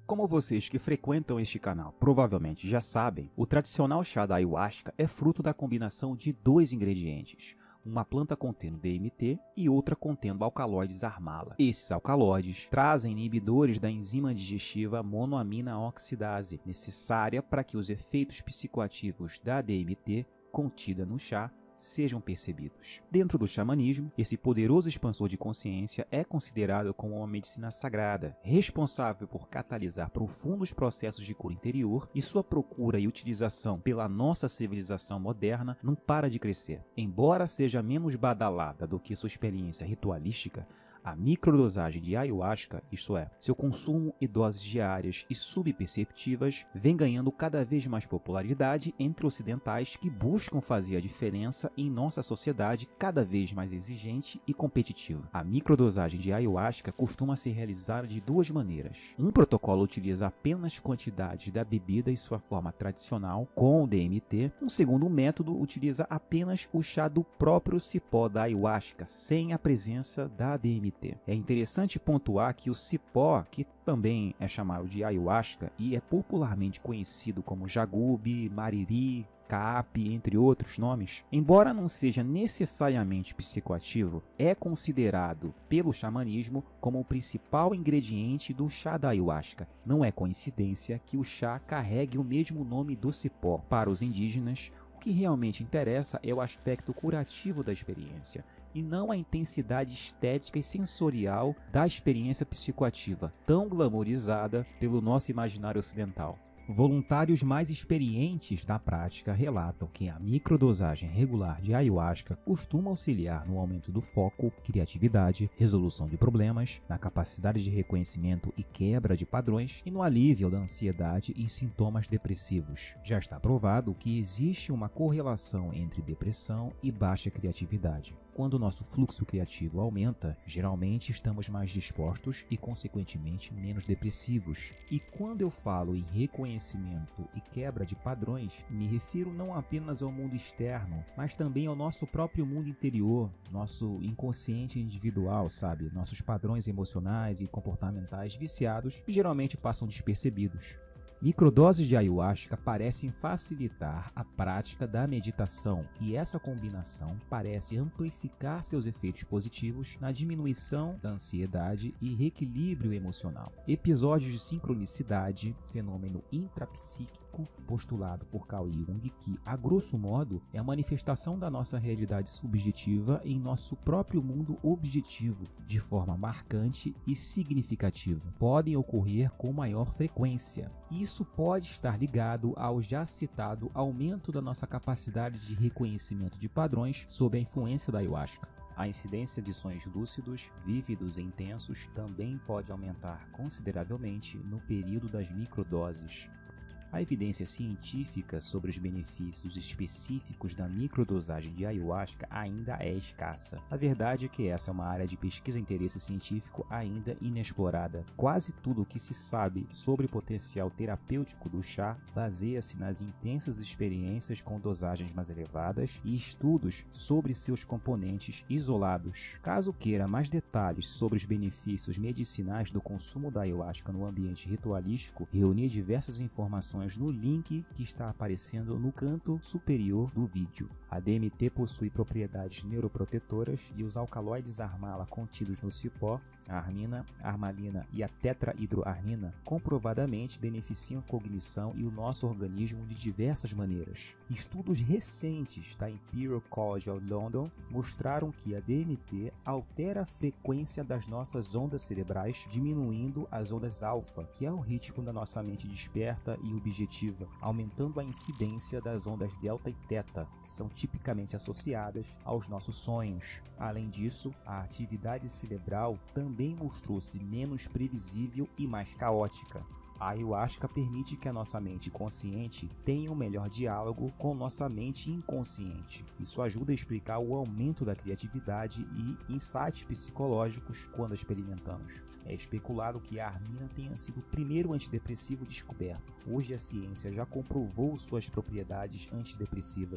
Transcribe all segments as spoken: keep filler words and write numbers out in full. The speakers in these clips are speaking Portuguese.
Como vocês que frequentam este canal provavelmente já sabem, o tradicional chá da ayahuasca é fruto da combinação de dois ingredientes, uma planta contendo D M T e outra contendo alcaloides Armala. Esses alcaloides trazem inibidores da enzima digestiva monoamina oxidase, necessária para que os efeitos psicoativos da D M T contida no chá sejam percebidos. Dentro do xamanismo, esse poderoso expansor de consciência é considerado como uma medicina sagrada, responsável por catalisar profundos processos de cura interior, e sua procura e utilização pela nossa civilização moderna não para de crescer. Embora seja menos badalada do que sua experiência ritualística, a microdosagem de ayahuasca, isto é, seu consumo e doses diárias e subperceptivas, vem ganhando cada vez mais popularidade entre ocidentais que buscam fazer a diferença em nossa sociedade cada vez mais exigente e competitiva. A microdosagem de ayahuasca costuma ser realizada de duas maneiras. Um protocolo utiliza apenas quantidades da bebida em sua forma tradicional, com o D M T. Um segundo método utiliza apenas o chá do próprio cipó da ayahuasca, sem a presença da D M T. É interessante pontuar que o cipó, que também é chamado de ayahuasca e é popularmente conhecido como jagube, mariri, caapi, entre outros nomes, embora não seja necessariamente psicoativo, é considerado pelo xamanismo como o principal ingrediente do chá da ayahuasca. Não é coincidência que o chá carregue o mesmo nome do cipó. Para os indígenas, o que realmente interessa é o aspecto curativo da experiência, e não a intensidade estética e sensorial da experiência psicoativa, tão glamourizada pelo nosso imaginário ocidental. Voluntários mais experientes na prática relatam que a microdosagem regular de ayahuasca costuma auxiliar no aumento do foco, criatividade, resolução de problemas, na capacidade de reconhecimento e quebra de padrões e no alívio da ansiedade e sintomas depressivos. Já está provado que existe uma correlação entre depressão e baixa criatividade. Quando o nosso fluxo criativo aumenta, geralmente estamos mais dispostos e, consequentemente, menos depressivos. E quando eu falo em reconhecimento e quebra de padrões, me refiro não apenas ao mundo externo, mas também ao nosso próprio mundo interior, nosso inconsciente individual, sabe? Nossos padrões emocionais e comportamentais viciados que geralmente passam despercebidos. Microdoses de ayahuasca parecem facilitar a prática da meditação, e essa combinação parece amplificar seus efeitos positivos na diminuição da ansiedade e reequilíbrio emocional. Episódios de sincronicidade, fenômeno intrapsíquico postulado por Carl Jung, que, a grosso modo, é a manifestação da nossa realidade subjetiva em nosso próprio mundo objetivo, de forma marcante e significativa, podem ocorrer com maior frequência. Isso pode estar ligado ao já citado aumento da nossa capacidade de reconhecimento de padrões sob a influência da ayahuasca. A incidência de sonhos lúcidos, vívidos e intensos também pode aumentar consideravelmente no período das microdoses. A evidência científica sobre os benefícios específicos da microdosagem de ayahuasca ainda é escassa. A verdade é que essa é uma área de pesquisa e interesse científico ainda inexplorada. Quase tudo o que se sabe sobre o potencial terapêutico do chá baseia-se nas intensas experiências com dosagens mais elevadas e estudos sobre seus componentes isolados. Caso queira mais detalhes sobre os benefícios medicinais do consumo da ayahuasca no ambiente ritualístico, reunir diversas informações no link que está aparecendo no canto superior do vídeo. A D M T possui propriedades neuroprotetoras e os alcaloides Armala contidos no cipó, a armina, a armalina e a tetrahidroarmina, comprovadamente beneficiam a cognição e o nosso organismo de diversas maneiras. Estudos recentes da Imperial College of London mostraram que a D M T altera a frequência das nossas ondas cerebrais, diminuindo as ondas alfa, que é o ritmo da nossa mente desperta e objetiva, aumentando a incidência das ondas delta e teta, que são tipicamente associadas aos nossos sonhos. Além disso, a atividade cerebral também mostrou-se menos previsível e mais caótica. A ayahuasca permite que a nossa mente consciente tenha um melhor diálogo com nossa mente inconsciente. Isso ajuda a explicar o aumento da criatividade e insights psicológicos quando a experimentamos. É especulado que a armina tenha sido o primeiro antidepressivo descoberto. Hoje a ciência já comprovou suas propriedades antidepressivas.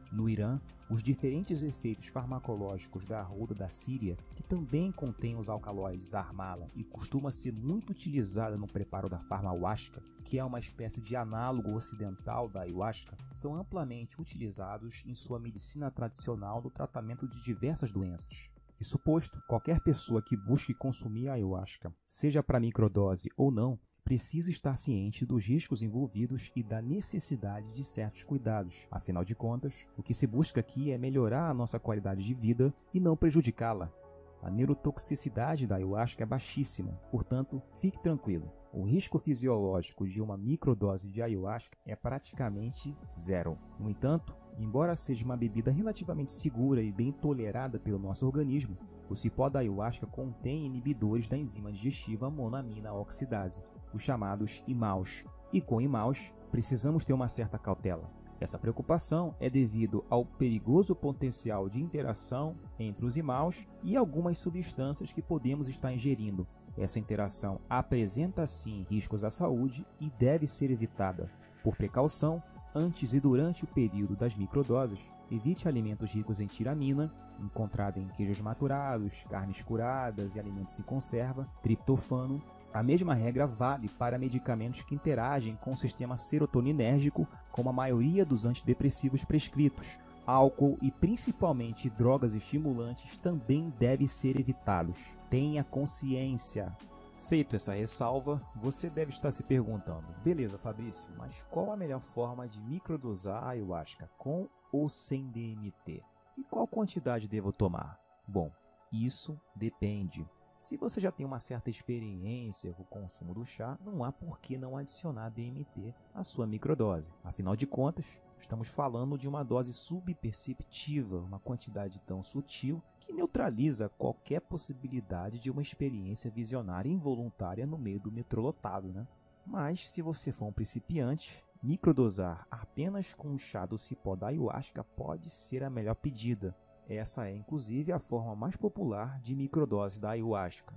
No Irã, os diferentes efeitos farmacológicos da arruda da Síria, que também contém os alcaloides harmala e costuma ser muito utilizada no preparo da farmahuasca, que é uma espécie de análogo ocidental da ayahuasca, são amplamente utilizados em sua medicina tradicional no tratamento de diversas doenças. Isso posto, qualquer pessoa que busque consumir a ayahuasca, seja para microdose ou não, precisa estar ciente dos riscos envolvidos e da necessidade de certos cuidados. Afinal de contas, o que se busca aqui é melhorar a nossa qualidade de vida e não prejudicá-la. A neurotoxicidade da ayahuasca é baixíssima, portanto, fique tranquilo. O risco fisiológico de uma microdose de ayahuasca é praticamente zero. No entanto, embora seja uma bebida relativamente segura e bem tolerada pelo nosso organismo, o cipó da ayahuasca contém inibidores da enzima digestiva monamina oxidase, os chamados imaus, e com imaus precisamos ter uma certa cautela. Essa preocupação é devido ao perigoso potencial de interação entre os imaus e algumas substâncias que podemos estar ingerindo. Essa interação apresenta sim riscos à saúde e deve ser evitada. Por precaução, antes e durante o período das microdoses, evite alimentos ricos em tiramina, encontrada em queijos maturados, carnes curadas e alimentos em conserva, triptofano. A mesma regra vale para medicamentos que interagem com o sistema serotoninérgico, como a maioria dos antidepressivos prescritos. Álcool e principalmente drogas estimulantes também devem ser evitados. Tenha consciência. Feito essa ressalva, você deve estar se perguntando: beleza, Fabrício, mas qual a melhor forma de microdosar a ayahuasca, com ou sem D M T? E qual quantidade devo tomar? Bom, isso depende. Se você já tem uma certa experiência com o consumo do chá, não há por que não adicionar D M T à sua microdose. Afinal de contas, estamos falando de uma dose subperceptiva, uma quantidade tão sutil que neutraliza qualquer possibilidade de uma experiência visionária involuntária no meio do metrô lotado, né? Mas, se você for um principiante, microdosar apenas com o chá do cipó da ayahuasca pode ser a melhor pedida. Essa é, inclusive, a forma mais popular de microdose da ayahuasca.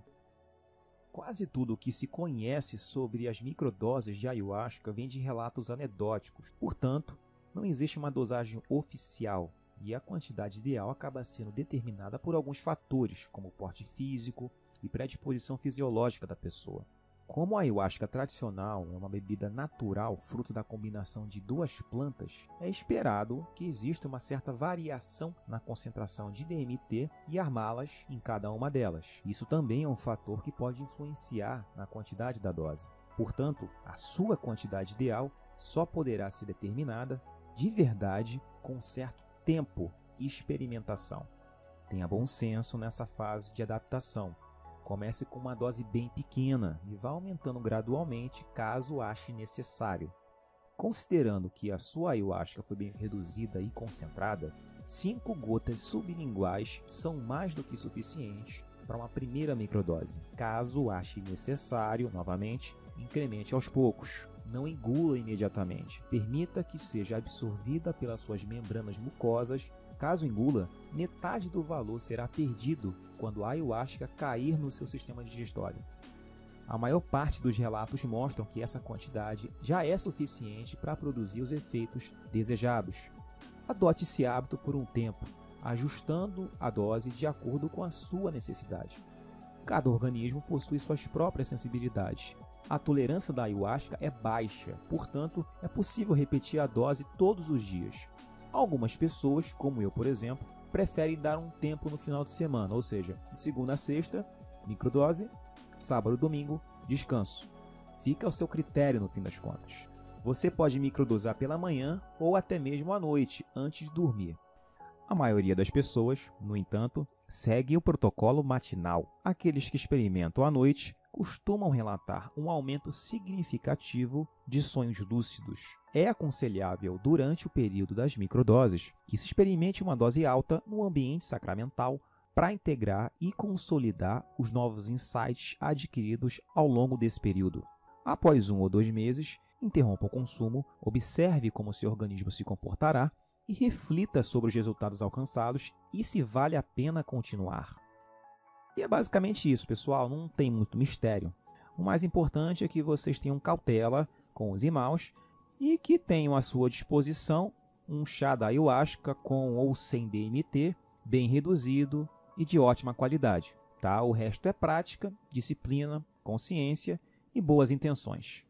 Quase tudo o que se conhece sobre as microdoses de ayahuasca vem de relatos anedóticos. Portanto, não existe uma dosagem oficial e a quantidade ideal acaba sendo determinada por alguns fatores, como o porte físico e predisposição fisiológica da pessoa. Como a ayahuasca tradicional é uma bebida natural, fruto da combinação de duas plantas, é esperado que exista uma certa variação na concentração de D M T e harmalas em cada uma delas. Isso também é um fator que pode influenciar na quantidade da dose. Portanto, a sua quantidade ideal só poderá ser determinada de verdade com certo tempo e experimentação. Tenha bom senso nessa fase de adaptação. Comece com uma dose bem pequena e vá aumentando gradualmente caso ache necessário. Considerando que a sua ayahuasca foi bem reduzida e concentrada, cinco gotas sublinguais são mais do que suficientes para uma primeira microdose. Caso ache necessário, novamente, incremente aos poucos. Não engula imediatamente. Permita que seja absorvida pelas suas membranas mucosas. Caso engula, metade do valor será perdido quando a ayahuasca cair no seu sistema digestório. A maior parte dos relatos mostram que essa quantidade já é suficiente para produzir os efeitos desejados. Adote esse hábito por um tempo, ajustando a dose de acordo com a sua necessidade. Cada organismo possui suas próprias sensibilidades. A tolerância da ayahuasca é baixa, portanto, é possível repetir a dose todos os dias. Algumas pessoas, como eu por exemplo, preferem dar um tempo no final de semana, ou seja, de segunda a sexta, microdose, sábado e domingo, descanso. Fica ao seu critério no fim das contas. Você pode microdosar pela manhã ou até mesmo à noite, antes de dormir. A maioria das pessoas, no entanto, segue o protocolo matinal. Aqueles que experimentam à noite costumam relatar um aumento significativo de sonhos lúcidos. É aconselhável, durante o período das microdoses, que se experimente uma dose alta no ambiente sacramental para integrar e consolidar os novos insights adquiridos ao longo desse período. Após um ou dois meses, interrompa o consumo, observe como seu organismo se comportará e reflita sobre os resultados alcançados e se vale a pena continuar. E é basicamente isso, pessoal, não tem muito mistério. O mais importante é que vocês tenham cautela com os imaus e que tenham à sua disposição um chá da ayahuasca com ou sem D M T, bem reduzido e de ótima qualidade. Tá? O resto é prática, disciplina, consciência e boas intenções.